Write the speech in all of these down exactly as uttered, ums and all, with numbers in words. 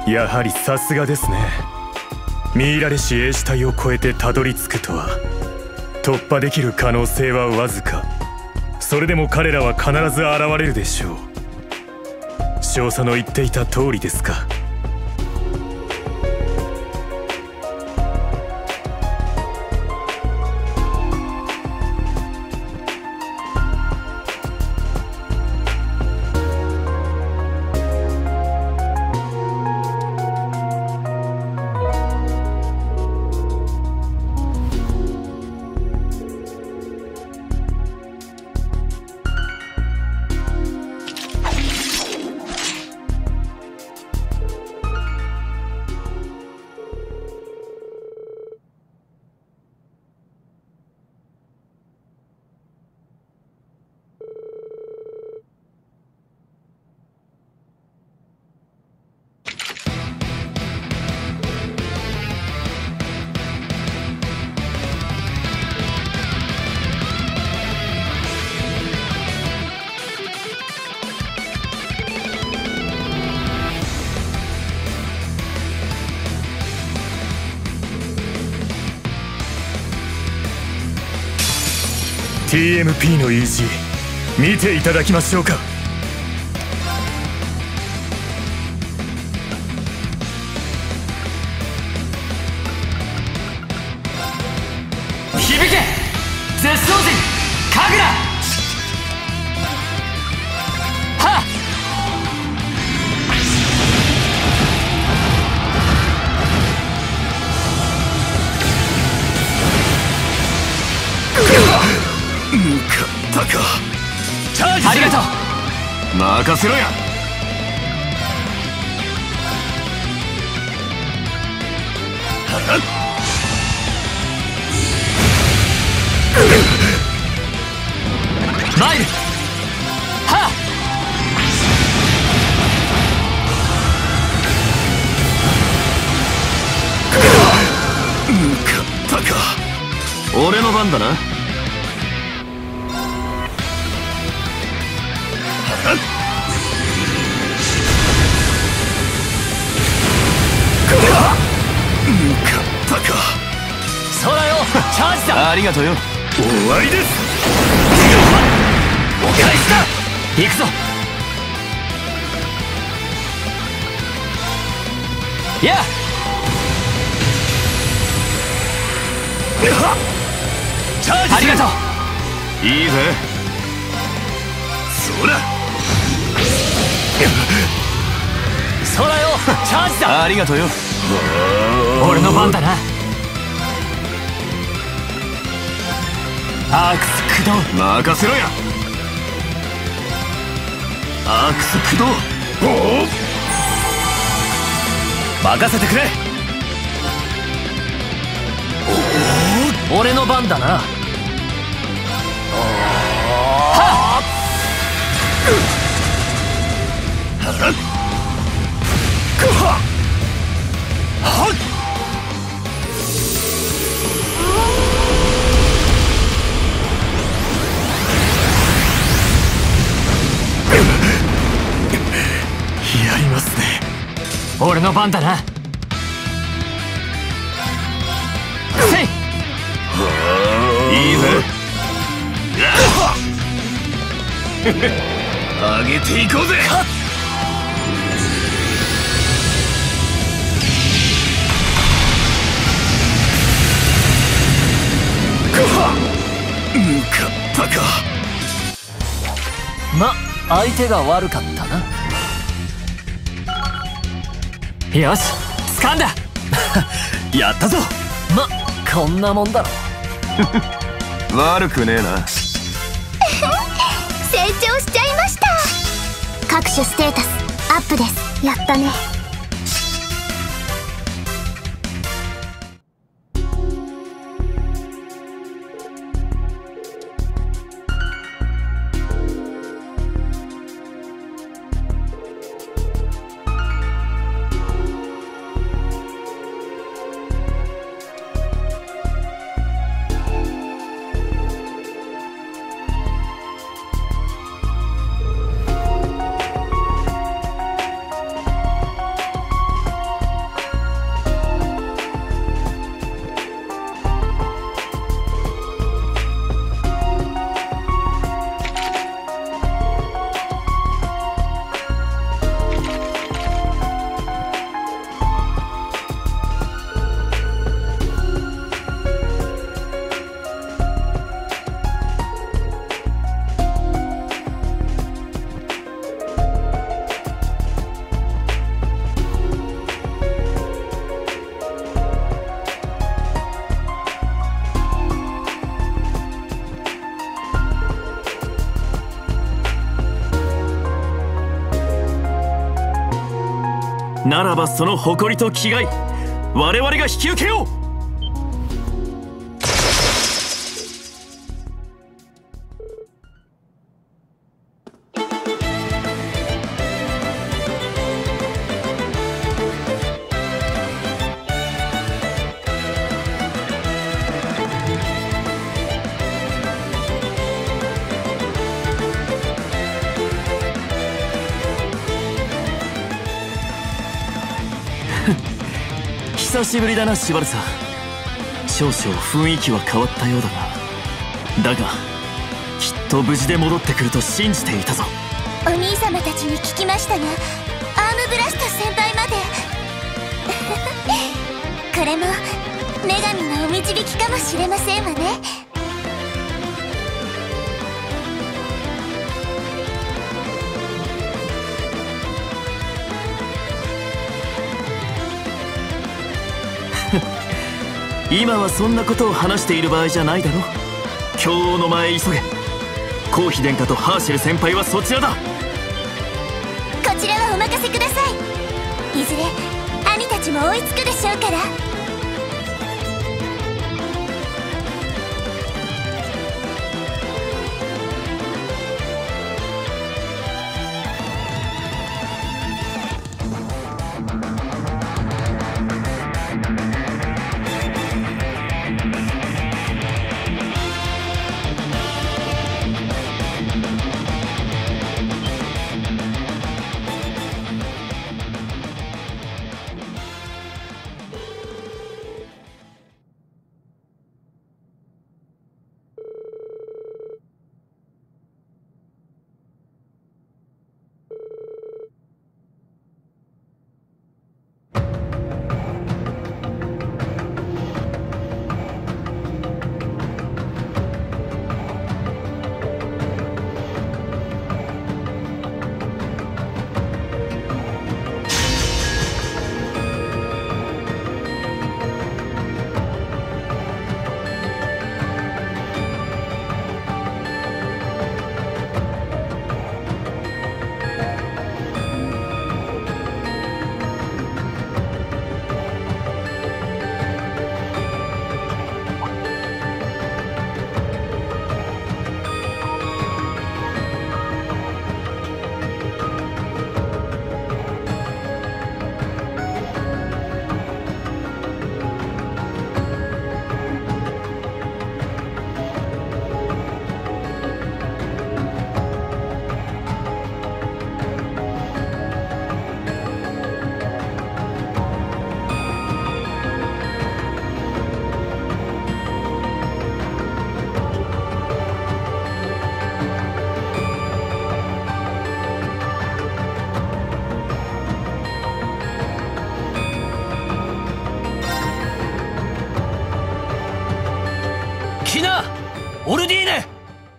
やはりさすがですね。ミイラレシ英士隊を越えてたどり着くとは。突破できる可能性はわずか。それでも彼らは必ず現れるでしょう。少佐の言っていた通りですか。ティーエムピー の意地見ていただきましょうか。 響け絶相人神楽。はっ向かったか。チャージありがとう。 任せろや。 マイル。はっ向かったか。俺の番だな。向かったか。 空よチャージだ。 ありがとうよ。終わりです。 お返しだ。行くぞ。やあチャージ。 ありがとう。 いいぜ。そうだ。 空よチャージだ。 ありがとうよ。 俺の番だな。アークス駆動。 任せろや。アークス駆動。おお任せてくれ。俺の番だな。はっやりますね。 俺の番だな。せい。 いいぜ。上げていこうぜ。向かったか。 ま、相手が悪かったな。よし掴んだ。 やったぞ。 ま、こんなもんだろ。 悪くねえな。 成長しちゃいました。各種ステータスアップです。やったね。 ならばその誇りと気概、我々が引き受けよう。久しぶりだなシバルサ。少々雰囲気は変わったようだが、だがきっと無事で戻ってくると信じていたぞ。 お兄様たちに聞きましたが、アームブラスト先輩までこれも女神のお導きかもしれませんわね。 今はそんなことを話している場合じゃないだろ。教王の前へ急げ。コーヒ殿下とハーシェル先輩はそちらだ。 こちらはお任せください。いずれ兄たちも追いつくでしょうから。 オルディーネ。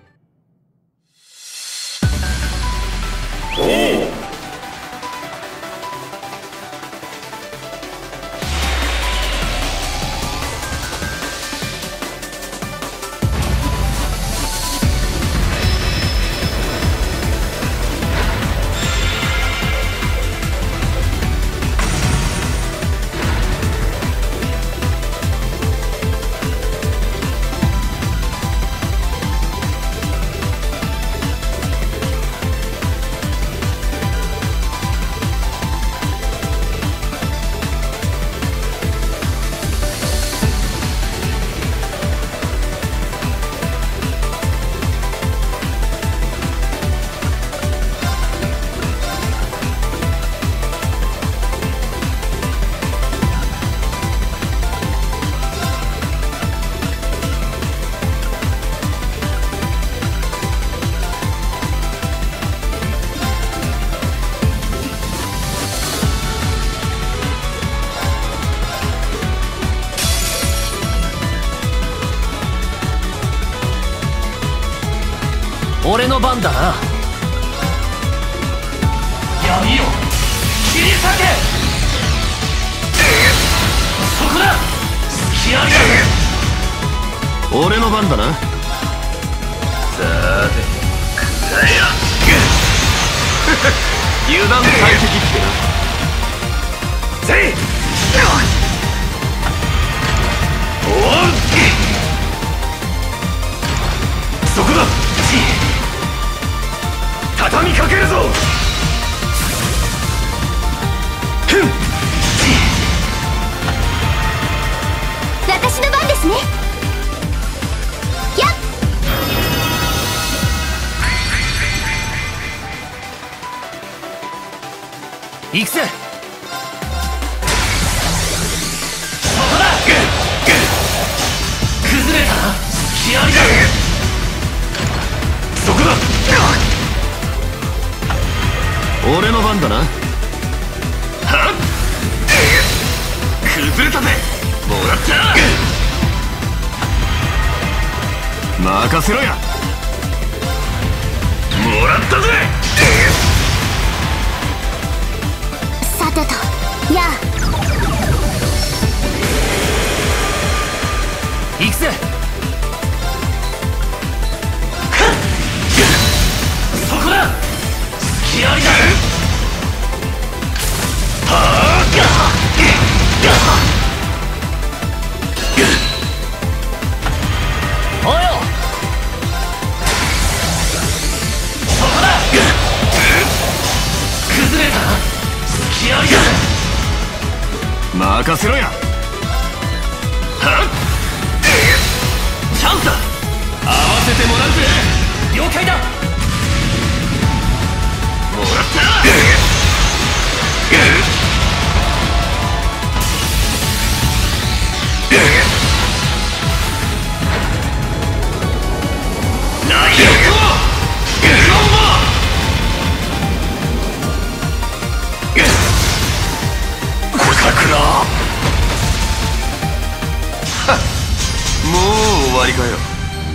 俺の番だな。闇よ切り裂け。そこだ。突き上げる。俺の番だな。さーてくらや油断大敵ってな。 行くぜ。 そこだ。崩れたな。気合いだ。そこだ。 俺の番だな。はっ、 崩れたぜ。もらった。 任せろや。 もらったぜ。 さてと、やあ。 行くぜ。 そこだ。気合いだ。はあ。 およ。 そこだ。崩れたな。気合いだ。 任せろや。 はっ、チャンスだ。合わせてもらうぜ。 了解だ。 もらった。ナイスコンボ。小桜。 もう終わりかよ。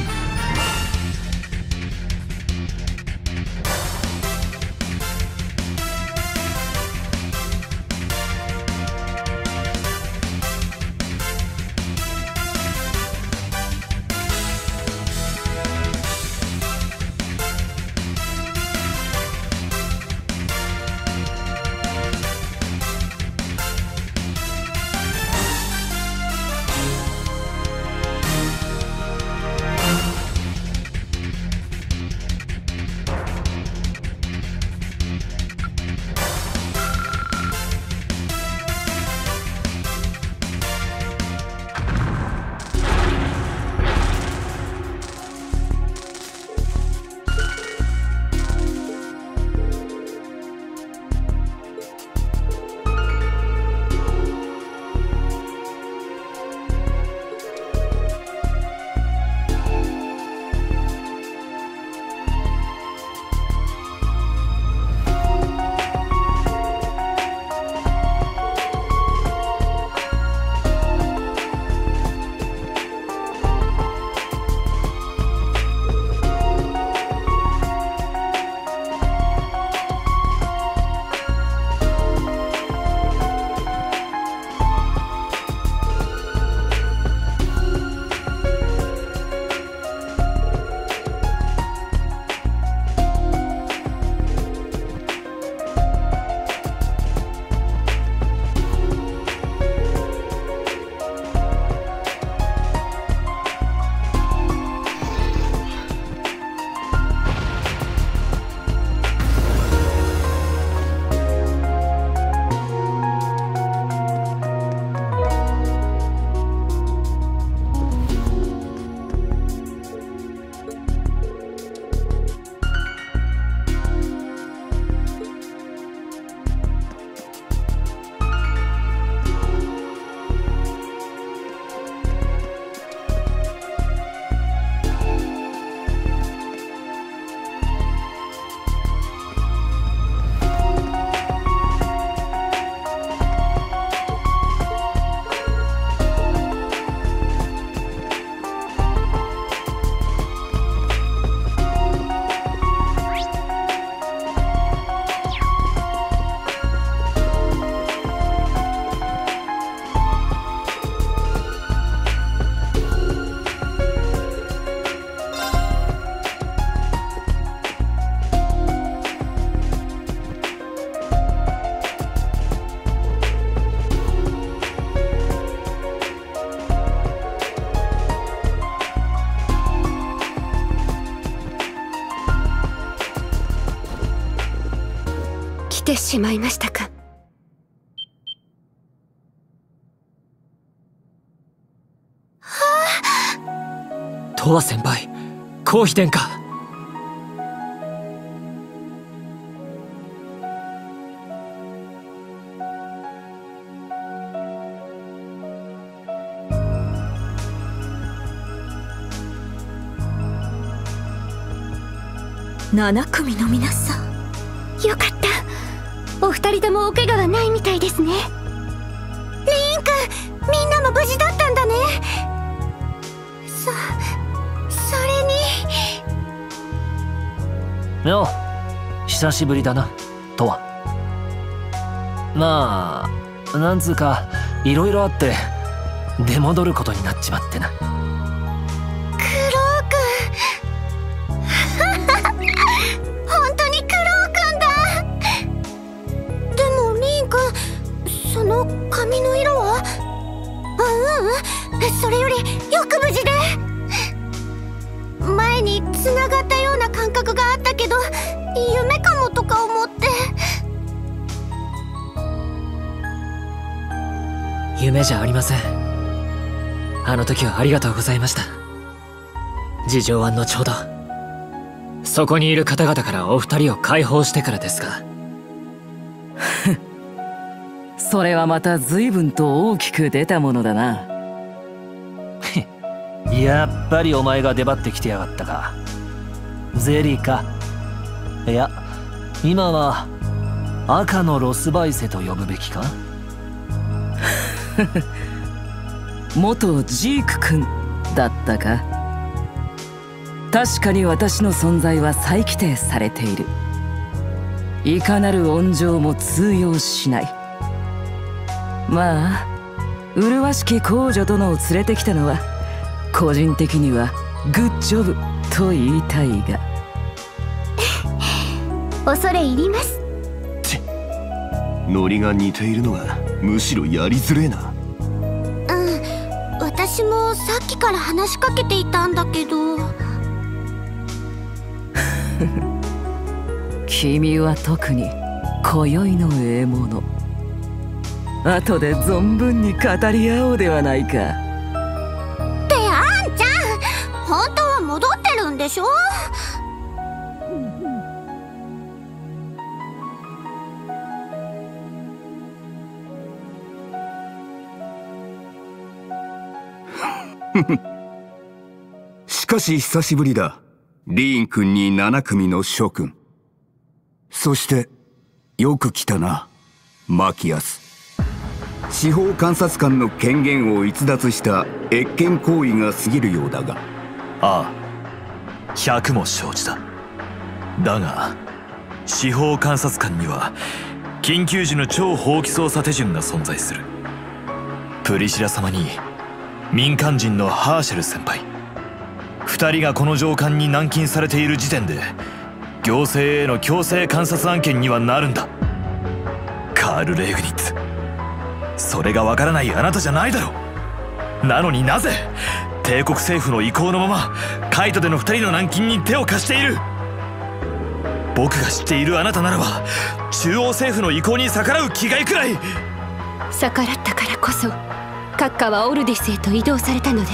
てしまいましたか。 とわ先輩、コーヒ殿下。 なな組の皆さん、よかった。お二人ともお怪我はないみたいですね。リーン君、みんなも無事だったんだね。そそれに。 よう、久しぶりだなとは。まあなんつうかいろいろあって出戻ることになっちまってな。 本当にクロウ君だ。でもリン君、その髪の色は？ううんうん、それよりよく無事で。前に繋がったような感覚があったけど、夢かもとか思って。 夢じゃありません。あの時はありがとうございました。事情は後ほど。そこにいる方々からお二人を解放してからですが。 それはまた随分と大きく出たものだな。 やっぱりお前が出張ってきてやがったか。ゼリーか。いや、今は赤のロスバイセと呼ぶべきか。 元ジーク君だったか。確かに私の存在は再規定されている。いかなる恩情も通用しない。まあ麗しき公女殿を連れてきたのは個人的にはグッジョブと言いたいが。 恐れ入ります。 ノリが似ているのがむしろやりづれえな。 うん、私もさっきから話しかけていたんだけど。 君は特に今宵の獲物。後で存分に語り合おうではないか。ってあんちゃん、本当は戻ってるんでしょ。 しかし久しぶりだ。リーン君になな組の諸君。そしてよく来たな、マキアス。司法監察官の権限を逸脱した越権行為が過ぎるようだが。 ああ、百も承知だ。だが司法監察官には緊急時の超法規捜査手順が存在する。プリシラ様に民間人のハーシェル先輩、二人がこの上官に軟禁されている時点で行政への強制監察案件にはなるんだ。カール・レーグニッツ、それがわからないあなたじゃないだろう。なのになぜ帝国政府の意向のままカイトでの二人の軟禁に手を貸している。僕が知っているあなたならば中央政府の意向に逆らう気概くらい。 逆らったからこそ閣下はオルディスへと移動されたのです。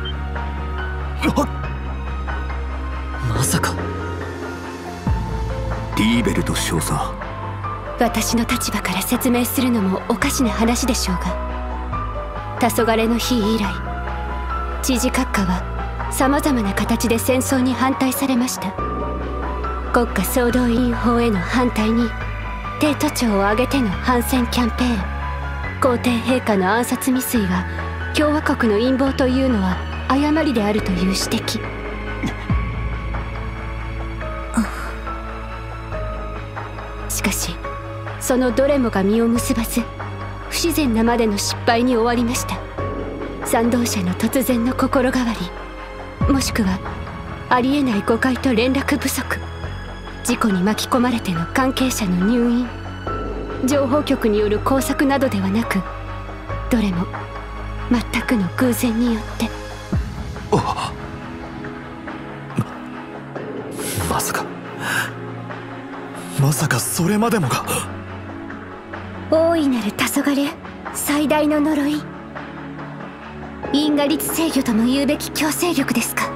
まさかディーベルト少佐。 私の立場から説明するのもおかしな話でしょうが、黄昏の日以来知事閣下はさまざまな形で戦争に反対されました。国家総動員法への反対に帝都庁を挙げての反戦キャンペーン、皇帝陛下の暗殺未遂が共和国の陰謀というのは誤りであるという指摘。しかしそのどれもが実を結ばず不自然なまでの失敗に終わりました。賛同者の突然の心変わり、もしくはありえない誤解と連絡不足、事故に巻き込まれての関係者の入院、情報局による工作などではなく、どれも全くの偶然によって。 ま, まさかまさかそれまでもが。 大いなる黄昏、最大の呪い、因果律制御とも言うべき強制力ですか。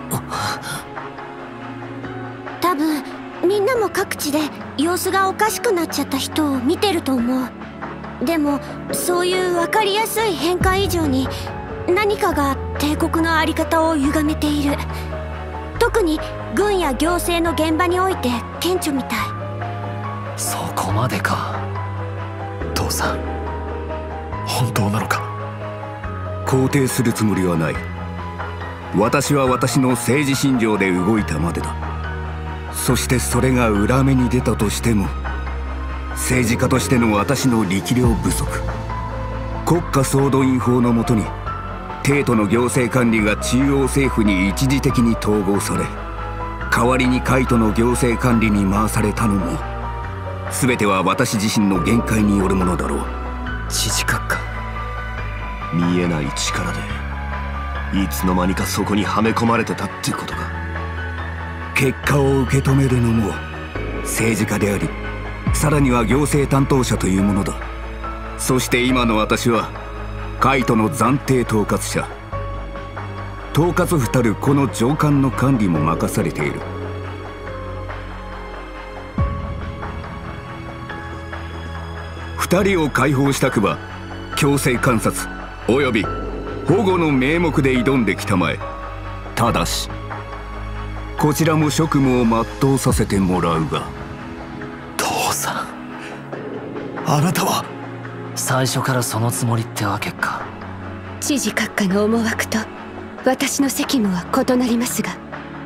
多分みんなも各地で様子がおかしくなっちゃった人を見てると思う。でもそういう分かりやすい変化以上に何かが帝国の在り方を歪めている。特特に軍や行政の現場において顕著みたい。 そこまでか。父さん、本当なのか？ 肯定するつもりはない。私は私の政治信条で動いたまでだ。そしてそれが裏目に出たとしても、政治家としての私の力量不足、国家総動員法のもとに帝都の行政管理が中央政府に一時的に統合され、代わりに海都の行政管理に回されたのも、全ては私自身の限界によるものだろう。 知事閣下、 見えない力でいつの間にかそこにはめ込まれてたってことか。 結果を受け止めるのも政治家であり、さらには行政担当者というものだ。そして今の私は海都の暫定統括者、統括府たるこの上官の管理も任されている。二人を解放したくば強制観察および保護の名目で挑んできたまえ。ただしこちらも職務を全うさせてもらうが。 父さん、あなたは最初からそのつもりってわけか。 知事閣下の思惑と私の責務は異なりますが、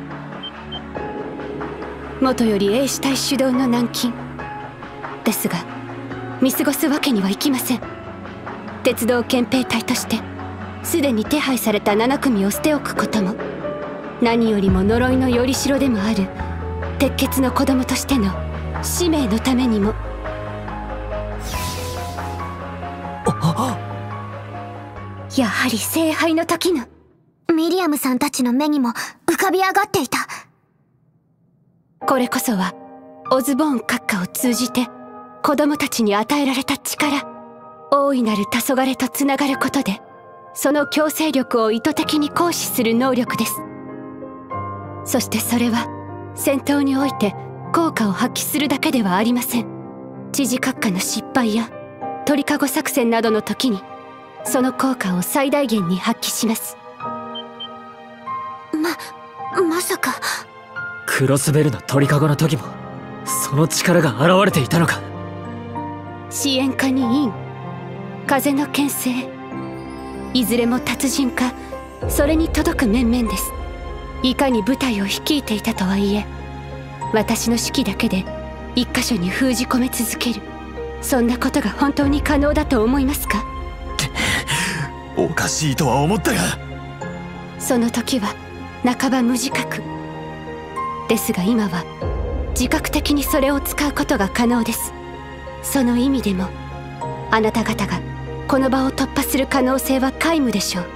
もとより英士隊主導の軟禁ですが、見過ごすわけにはいきません。鉄道憲兵隊としてすでに手配されたなな組を捨ておくことも、何よりも呪いのよりしろでもある鉄血の子供としての使命のためにも。やはり聖杯の時のミリアムさんたちの目にも浮かび上がっていた。 これこそはオズボーン閣下を通じて子供たちに与えられた力、大いなる黄昏とつながることで、その強制力を意図的に行使する能力です。そしてそれは戦闘において効果を発揮するだけではありません。知事閣下の失敗や鳥かご作戦などの時にその効果を最大限に発揮します。 ま、まさかクロスベルの鳥かごの時もその力が現れていたのか。 支援課に陰、風の牽制、いずれも達人かそれに届く面々です。いかに部隊を率いていたとはいえ、私の指揮だけで一箇所に封じ込め続ける、そんなことが本当に可能だと思いますか？ おかしいとは思ったが、 その時は半ば無自覚ですが、今は自覚的にそれを使うことが可能です。その意味でもあなた方がこの場を突破する可能性は皆無でしょう。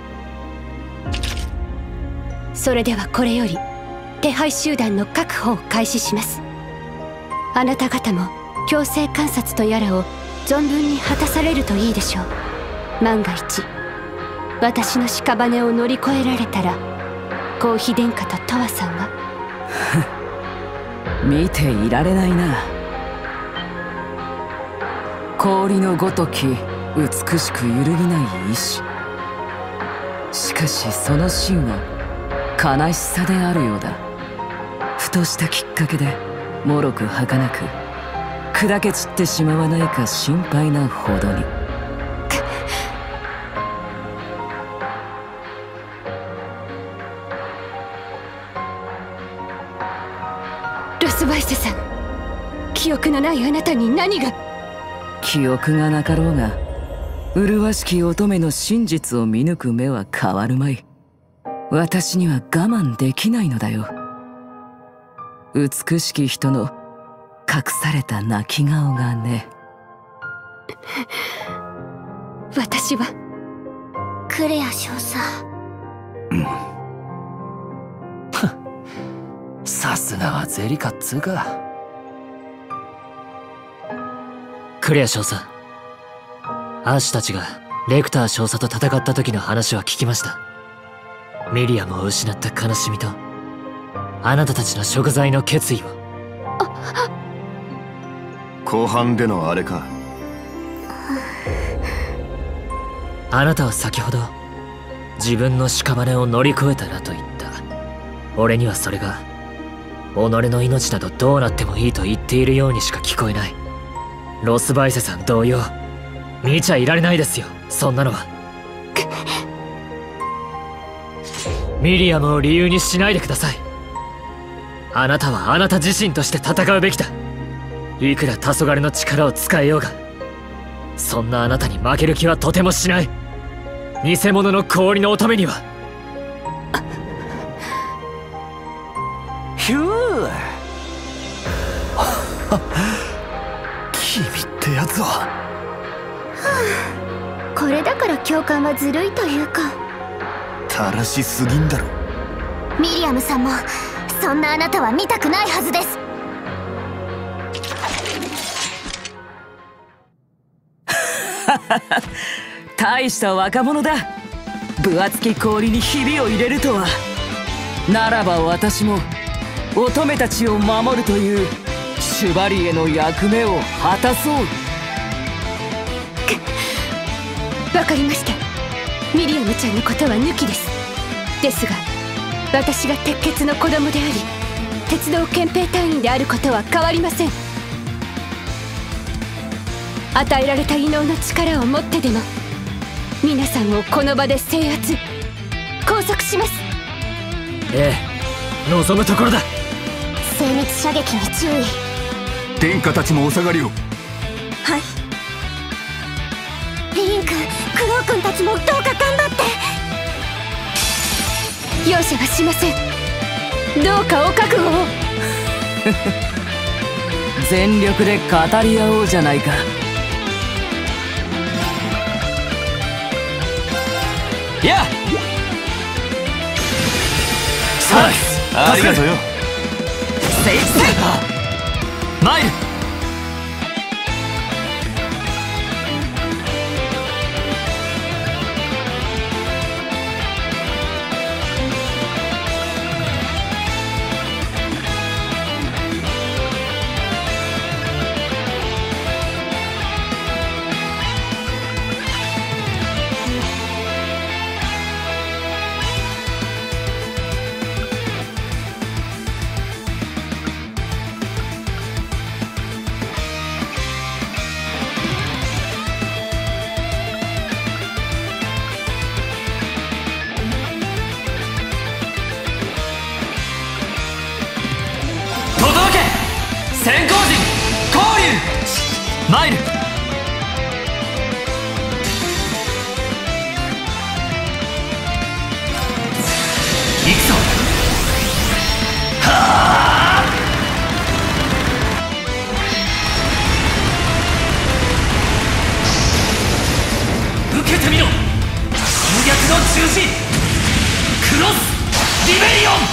それではこれより手配集団の確保を開始します。あなた方も強制観察とやらを存分に果たされるといいでしょう。万が一私の屍を乗り越えられたら、皇妃殿下とトワさんは見ていられないな。氷のごとき美しく揺るぎない意志。しかしその芯は悲しさであるようだ。ふとしたきっかけでもろく儚く砕け散ってしまわないか心配なほどに。 ロスバイセさん、記憶のないあなたに何が？ 記憶がなかろうが、麗しき乙女の真実を見抜く目は変わるまい。私には我慢できないのだよ。美しき人の隠された泣き顔がね。 私はクレア少佐。 さすがはゼリカっつうか。クレア少佐、アシュたちがレクター少佐と戦った時の話は聞きました。ミリアムを失った悲しみとあなたたちの贖罪の決意を。 後半でのあれか。 あなたは先ほど自分の屍を乗り越えたらと言った。 俺にはそれが己の命などどうなってもいいと言っているようにしか聞こえない。ロスバイセさん同様、見ちゃいられないですよ、そんなのは。ミリアムを理由にしないでください。あなたはあなた自身として戦うべきだ。いくら黄昏の力を使えようが、そんなあなたに負ける気はとてもしない。偽物の氷の乙女には。 ひゅー君ってやつは、はあ、これだから教官はずるいというか、 たらしすぎんだろ。 ミリアムさんもそんなあなたは見たくないはずです。 大した若者だ。分厚き氷にひびを入れるとは。ならば私も乙女たちを守るというシュバリエの役目を果たそう。 わかりました。ミリアムちゃんのことは抜きです。ですが私が鉄血の子供であり鉄道憲兵隊員であることは変わりません。与えられた異能の力を持ってでも皆さんをこの場で制圧拘束します。 ええ、望むところだ。 精密射撃に注意。 殿下たちもお下がりを。 はい。リーン君、クロウ君たちもどうか頑張って。 容赦はしません。どうかお覚悟を。 全力で語り合おうじゃないか。 やあ、 さあ、ありがとうよ。 セイフマイル。先行陣降臨。マイル。行くぞ。はあ、受けてみろ。侵略の十字クロスリベリオン。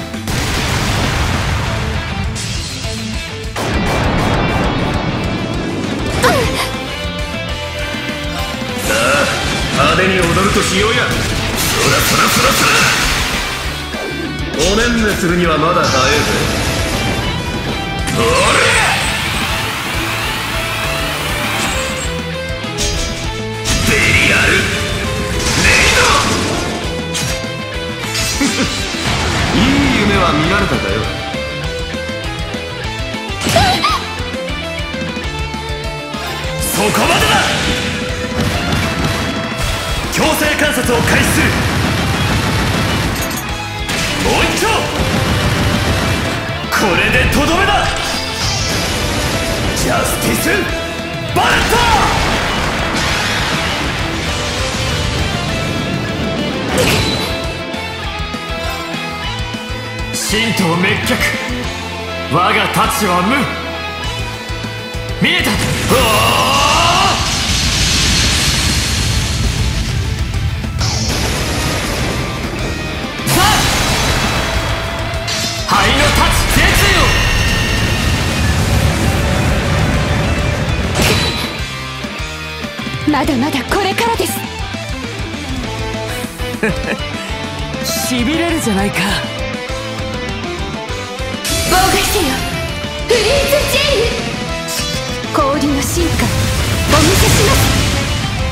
派手に踊るとしようや。そらそらそらそら。おねんねするにはまだ早いぜ。おれベリアルレイド。いい夢は見られたかよ。 そこまでだ。強制観察を開始する。もう一丁。これでとどめだ。ジャスティスバレット。神道滅却。我が太刀は無。見えた。おー灰の太刀絶よ。まだまだこれからです。 しびれるじゃないか。 妨害せよフリーズジェイル。氷の進化お見せします。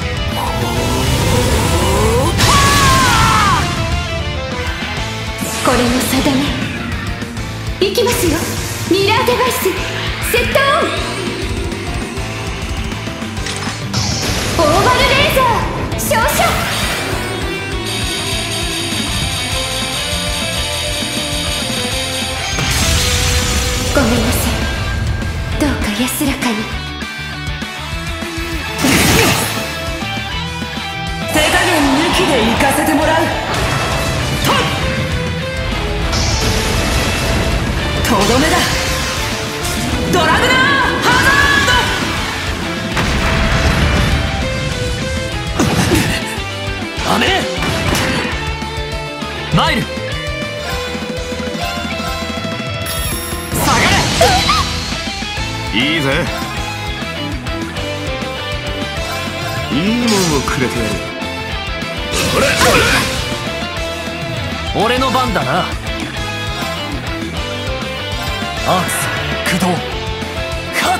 これ俺の定め。いきますよ。ミラーデバイスセットオン。オーバルレーザー照射。ごめんなさい。どうか安らかに。 手加減抜きで行かせてもらう。とどめだ。ドラグナーハザード。 ダメ。マイル下がれ。 いいぜ。いいもんをくれてやる。 俺の番だな。アークス駆動。はっ。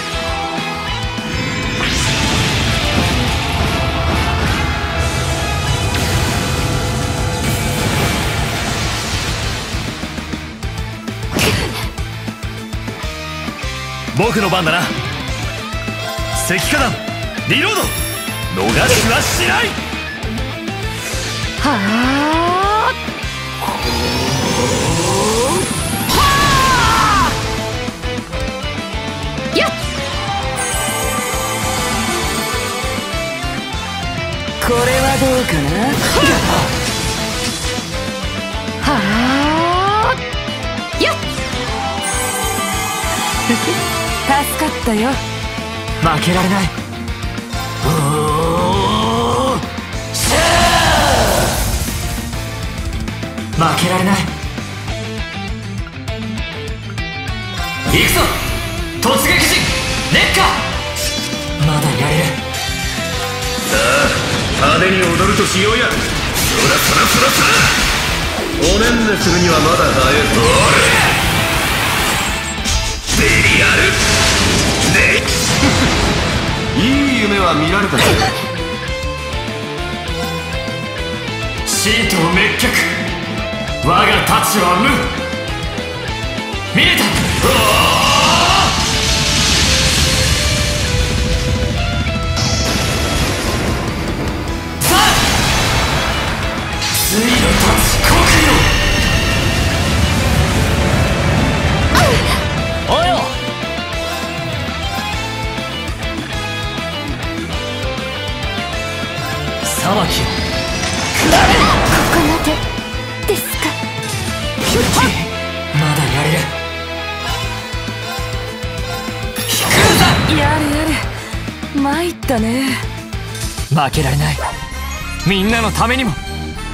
僕の番だな。石化弾リロード。逃しはしない。 はあ。よっ。 これはどうかな。 はあ。よっ。 助かったよ。 負けられない。負けられない。行くぞ突撃陣熱火。まだやれる。 さあ派手に踊るとしようや。そらそらそらそら。おねんねするにはまだ早い。ベリアルでいい夢は見られたぜ。 シートを滅却。我が太刀は無。見えた。さあついの太刀国よ。およ。裁きを食らえ。 ここまでですか。 まだやれる。引くんだ。 やれやれ。参ったね。 負けられない。みんなのためにも。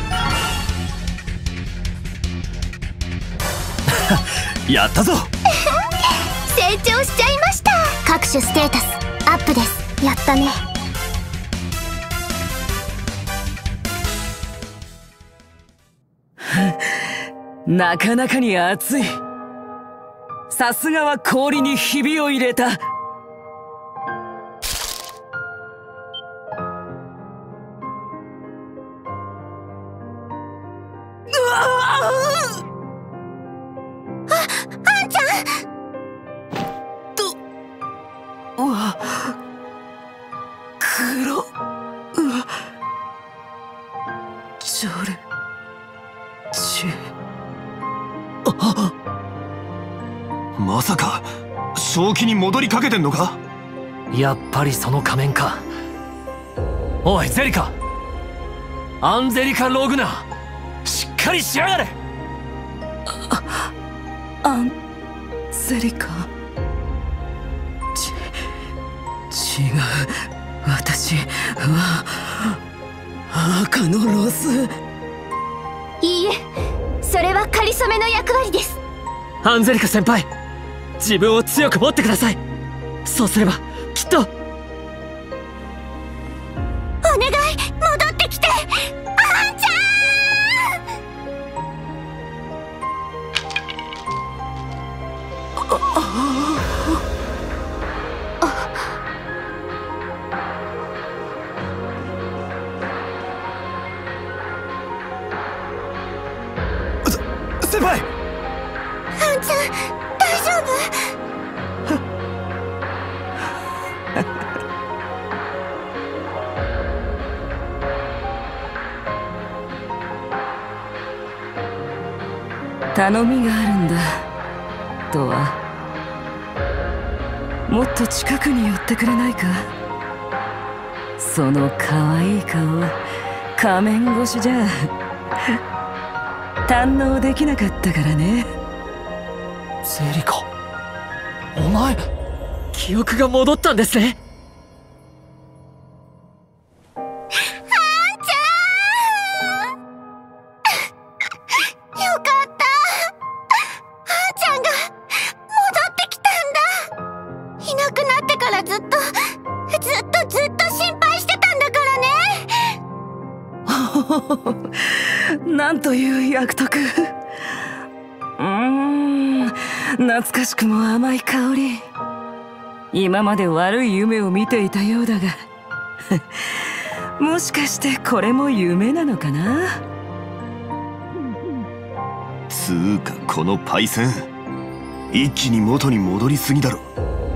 やったぞ。 成長しちゃいました。各種ステータスアップです。やったね。 なかなかに熱い。さすがは氷にひびを入れた。 まさか正気に戻りかけてんのか。 やっぱりその仮面か。おいゼリカ、アンゼリカ・ログナー、しっかりしやがれ。 アンゼリカ。ち違う。私は赤のロス。 いいえ、それは仮初めの役割です。 アンゼリカ先輩、自分を強く持ってください。そうすればきっと。お願い、戻ってきて、あんちゃん。 頼みがあるんだとは。もっと近くに寄ってくれないか。その可愛い顔、仮面越しじゃ堪能できなかったからね。 ゼリカ、お前記憶が戻ったんですね。 なんという役得。うーん、懐かしくも甘い香り。今まで悪い夢を見ていたようだがもしかしてこれも夢なのかな。 つーかこのパイセン、一気に元に戻りすぎだろ。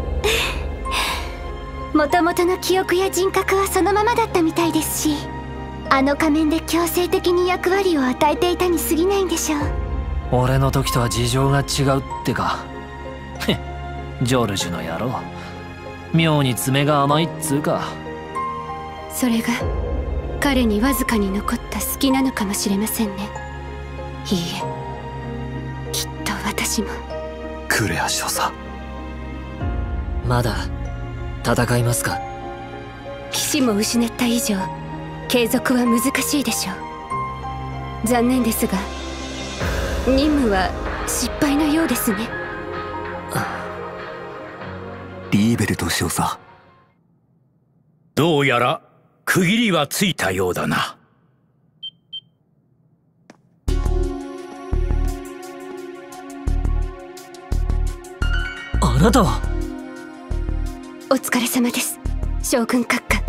もともとの記憶や人格はそのままだったみたいですし、あの仮面で強制的に役割を与えていたに過ぎないんでしょう。 俺の時とは事情が違うってか。へっ、ジョルジュの野郎、妙に爪が甘いっつうか。 それが彼にわずかに残った隙なのかもしれませんね。いいえ、きっと私も。 クレア少佐、 まだ戦いますか。 騎士も失った以上継続は難しいでしょう。残念ですが任務は失敗のようですね。 リーベルト少佐、 どうやら区切りはついたようだな。 あなたは。 お疲れ様です、将軍閣下。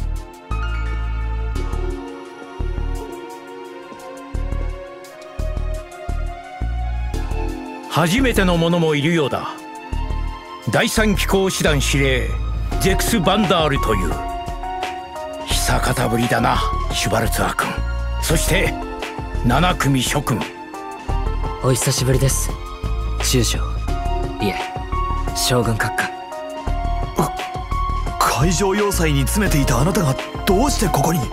初めての者もいるようだ。第三機構師団司令ゼクス・バンダールという。久方ぶりだな、シュバルツァー君。そして七組諸君、 お久しぶりです、中将、いえ将軍閣下。 海上要塞に詰めていたあなたがどうしてここに。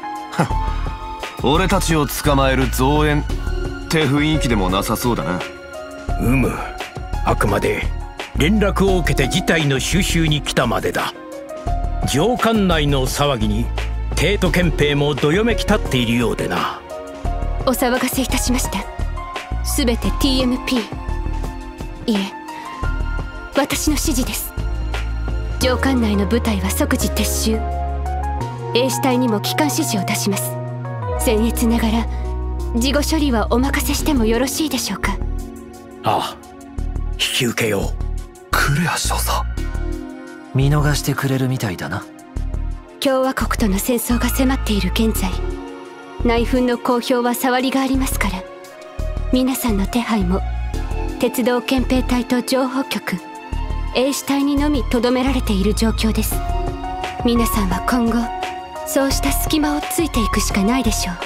俺たちを捕まえる増援って雰囲気でもなさそうだな。 うむ、あくまで連絡を受けて事態の収拾に来たまでだ。上官内の騒ぎに帝都憲兵もどよめき立っているようでな。 お騒がせいたしました。すべて ティーエムピー、 いえ私の指示です。上官内の部隊は即時撤収。英士隊にも帰還指示を出します。僭越ながら事後処理はお任せしてもよろしいでしょうか。 ああ、引き受けよう。 クレア少佐、見逃してくれるみたいだな。 共和国との戦争が迫っている現在、内紛の公表は触りがありますから、皆さんの手配も鉄道憲兵隊と情報局、英士隊にのみ留められている状況です。皆さんは今後そうした隙間をついていくしかないでしょう。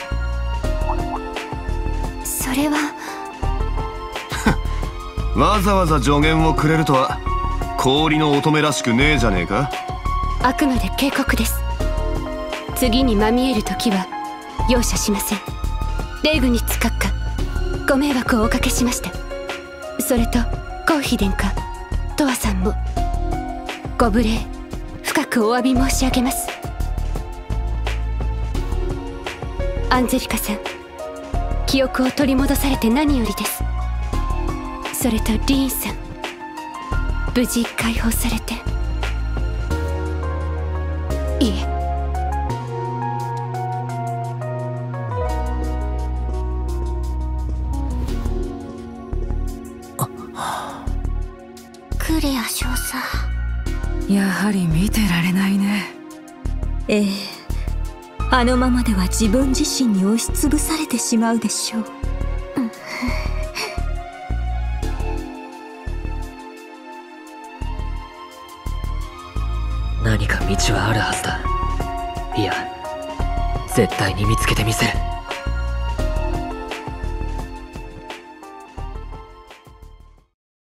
それはわざわざ助言をくれるとは氷の乙女らしくねえじゃねえか。 あくまで警告です。次にまみえる時は容赦しません。レーグニッツ閣下、ご迷惑をおかけしました。それとコーヒ殿下、トワさんもご無礼深くお詫び申し上げます。アンゼリカさん、記憶を取り戻されて何よりです。それとリーンさん、無事解放されて。いえ、 クレア少佐、 やはり見てられないね。 ええ、あのままでは自分自身に押しつぶされてしまうでしょう。 何か道はあるはずだ。いや、絶対に見つけてみせる。